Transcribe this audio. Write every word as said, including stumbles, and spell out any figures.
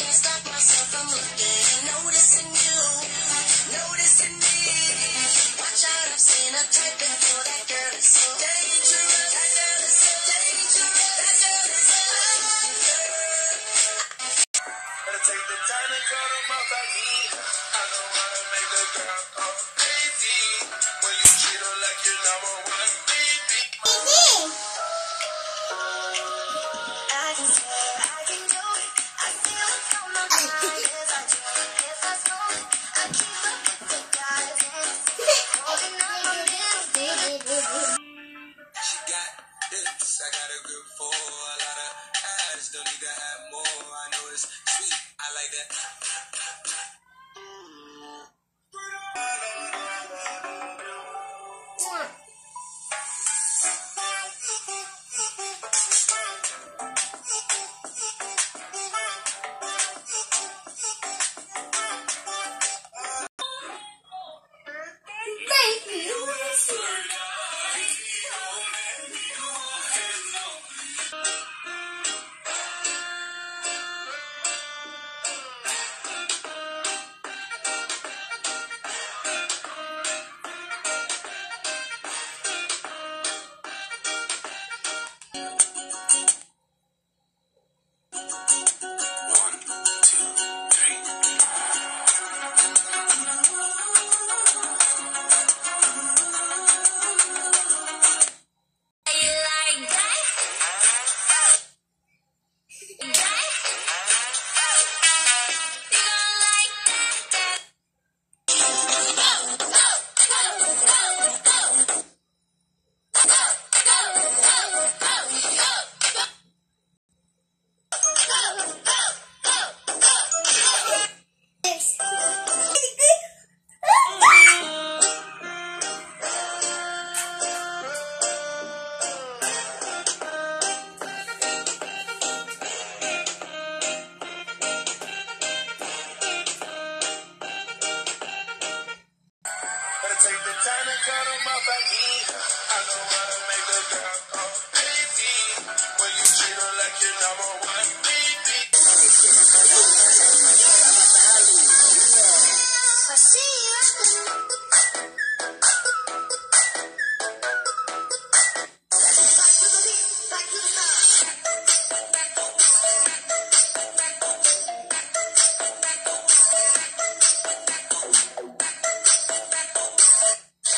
can't stop myself from looking and noticing you, noticing me. Watch out, I've seen a type before. That girl is so dangerous. That girl is so dangerous. That girl is so dangerous. Better take the time and cut them off like me. I know how to make the girl go crazy. When you treat her like your number one baby. I can say I can do it. I feel it from my mind. Yes, I do. Yes, I know it. I keep up with the guys and holding on my little baby. She got this. I got a grip for a lot of ass. Don't need to have more. I know it's sweet. I like that. Take the time and cut them off like me. I know